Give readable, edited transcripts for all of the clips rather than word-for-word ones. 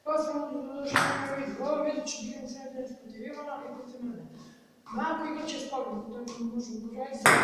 Posebno došao iz gol, vidit ću gdje se ne ispod Ivana i protiv mene. Marko igrat će s pogledom, to je možemo pogledati za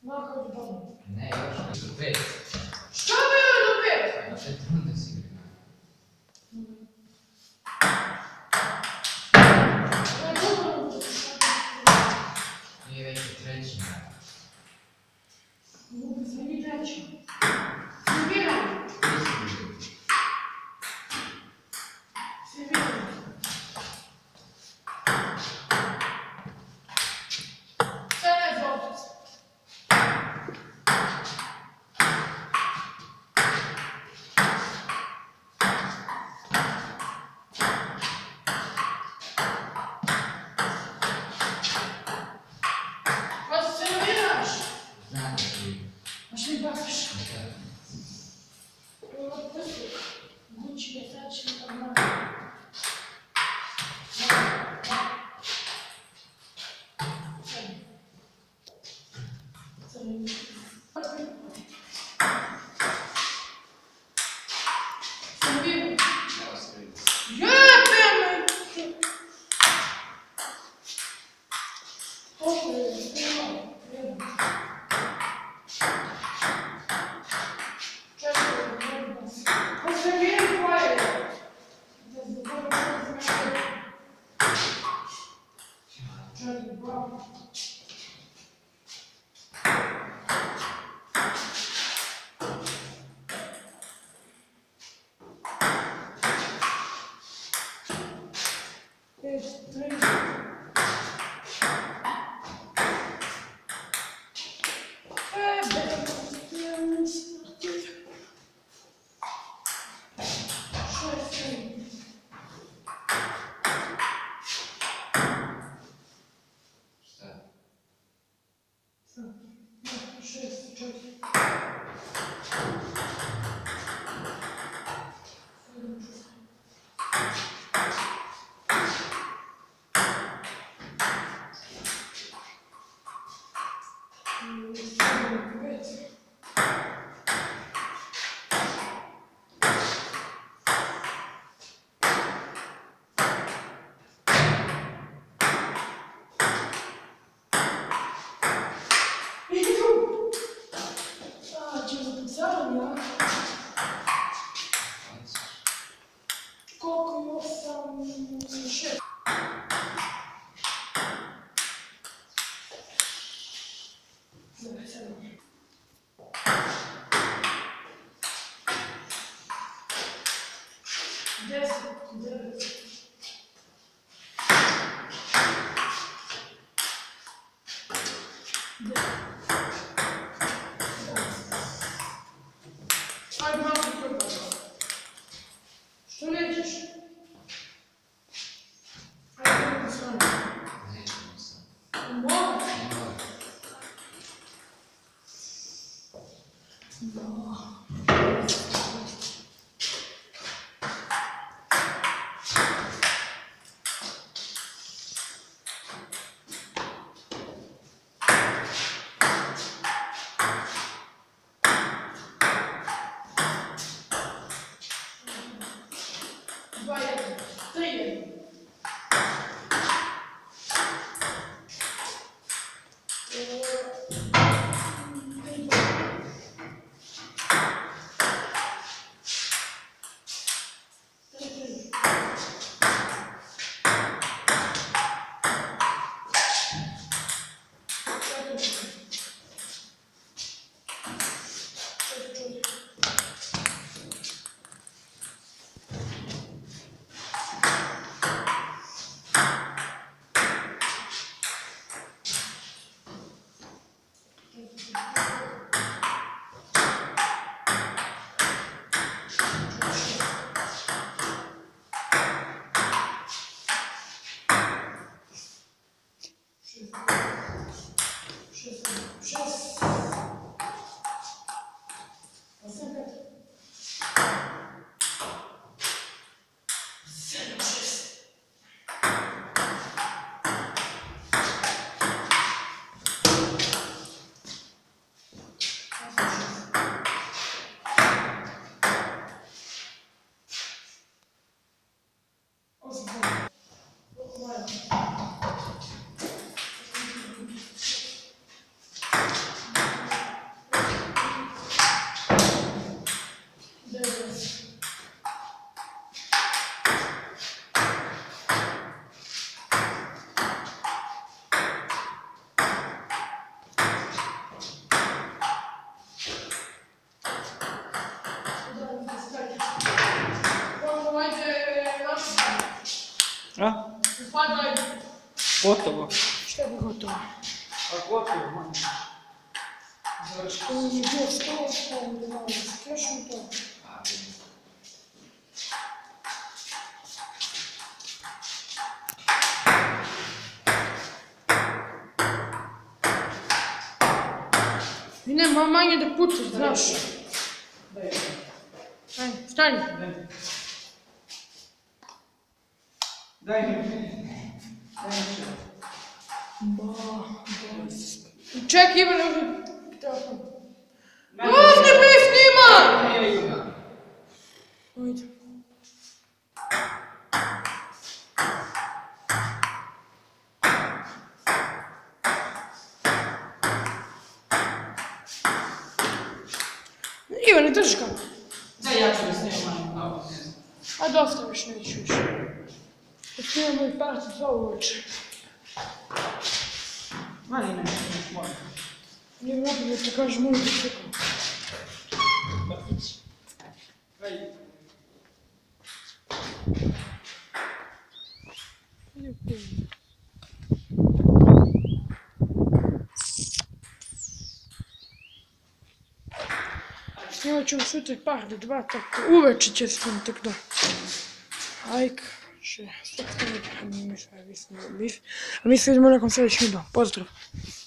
Makar do domu. Ne, još do 5. Što bi joj do 5? Na 5 runde si igra. Nije već u trećem. Sve mi treći. Serviraj. Serviraj. Sve ne zlotice. Pa se serviraš. Znam da ti igra. A što mi bacaš? Nekada. Ovo prstu. Gući je sačin od mene. Serviraj. Evo se vidi. Jebeme! Ovo je malo. Pa serviraj tvoje. Da se dobro razumete. Čekaj, bravo. Pet, tri. Šta? Šest, četiri. Koliko je 8, 6? Deset, 9. Ajde, malo ti to dobro. Što nećeš? Ajde, idemo s vama. Nećemo sam. Moraš? Ne moram. Dva, jedan. Tri, jedan. Gotovo. Šta bi gotovo? A gotovo, manje. Završi. To mi je bio skoro, onda malo skrećem to. A, vidim. I nema manje da pucaš, znaš. Daj. Ajde, stani. Daj mi. Daj mi. Čekaj, Ivan, ovdje telefon. Ovdje mi snima! Ne, Ivan. Ajde. Ivane, drži kako. Daj, ja ću da snimam. A dosta još neću više. Snimamo i parti za uveče. Mani ne, moram. Nije mogu da ti kažem, mogu da čekam. Ajde. Snimat ćemo sutra par do 2, tako uveče će snimati, tako da. Like, share, subscribe, a mi se vidimo nekom sljedećem videu. Pozdrav!